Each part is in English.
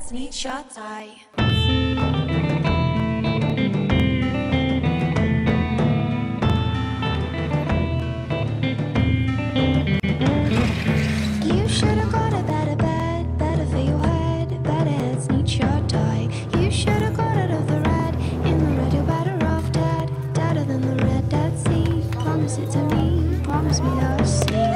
redheads need short tie. You should have got a better bed, better for your head. Better heads need short tie. You should have got out of the red. In the red, you're better off dead. Deader than the Red Dead Sea. Promise it to me, promise me that I'll see.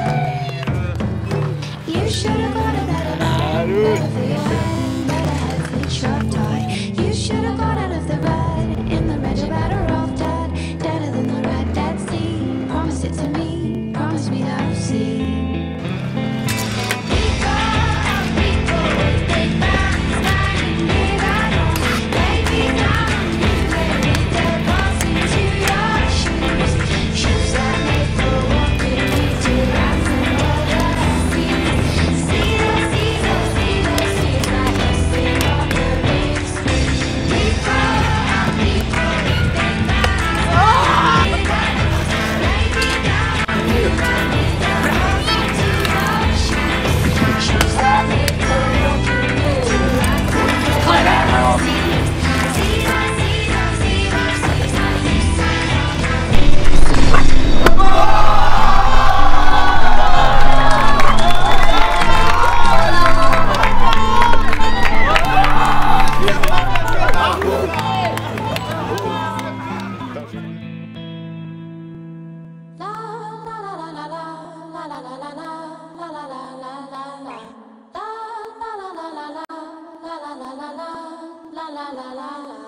You should have got a better bed, better for your head. Better heads need short tie. You should have got out of the red. In the red, you're better off dead. Deader than the Red Dead Sea. Promise it to me, promise me that I'll see. La la la la